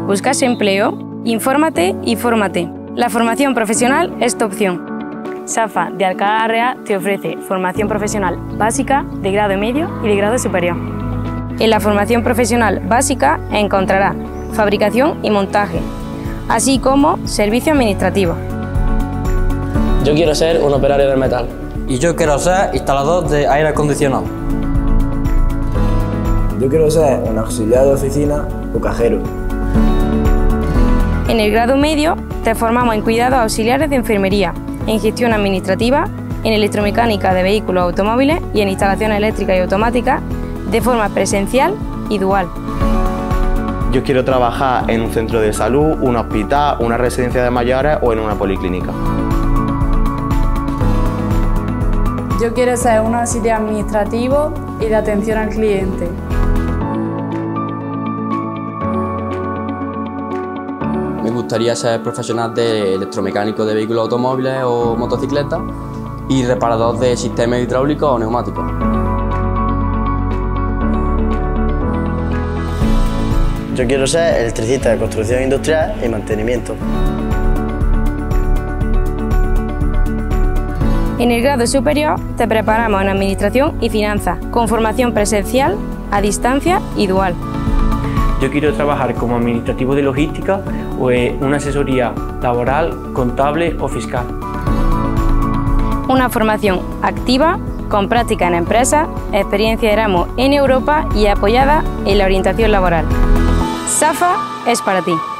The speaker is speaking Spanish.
¿Buscas empleo? Infórmate y fórmate. La formación profesional es tu opción. SAFA de Alcalá de la Real te ofrece formación profesional básica, de grado medio y de grado superior. En la formación profesional básica encontrarás fabricación y montaje, así como servicio administrativo. Yo quiero ser un operario del metal. Y yo quiero ser instalador de aire acondicionado. Yo quiero ser un auxiliar de oficina o cajero. En el grado medio te formamos en cuidados auxiliares de enfermería, en gestión administrativa, en electromecánica de vehículos automóviles y en instalaciones eléctricas y automáticas de forma presencial y dual. Yo quiero trabajar en un centro de salud, un hospital, una residencia de mayores o en una policlínica. Yo quiero ser un auxiliar administrativo y de atención al cliente. Me gustaría ser profesional de electromecánico de vehículos automóviles o motocicletas y reparador de sistemas hidráulicos o neumáticos. Yo quiero ser electricista de construcción industrial y mantenimiento. En el grado superior te preparamos en Administración y Finanzas, con formación presencial, a distancia y dual. Yo quiero trabajar como administrativo de logística o en una asesoría laboral, contable o fiscal. Una formación activa, con práctica en empresas, experiencia de Erasmus en Europa y apoyada en la orientación laboral. SAFA es para ti.